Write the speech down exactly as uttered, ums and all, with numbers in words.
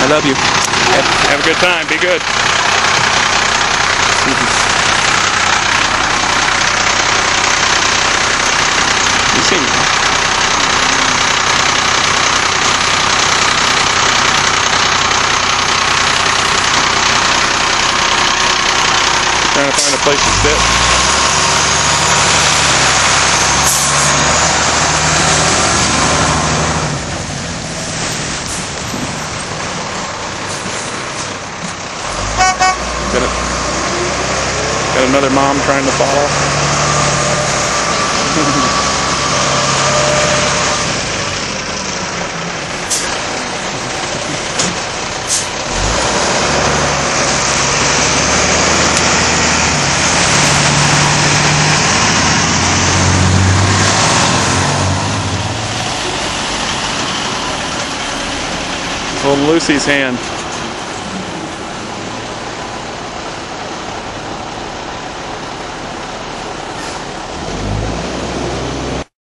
I love you. Have, have a good time. Be good. You see me? Trying to find a place to sit. Got, a, got another mom trying to fall. It's little Lucy's hand.